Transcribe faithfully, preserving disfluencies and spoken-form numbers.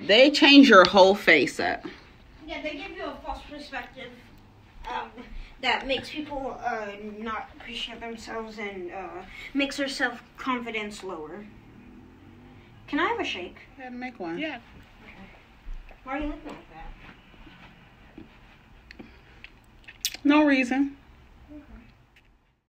They change your whole face up. Yeah, they give you a false perspective um, that makes people uh, not appreciate themselves and uh, makes their self-confidence lower. Can I have a shake? I had to make one. Yeah. Why are you looking like that? No reason.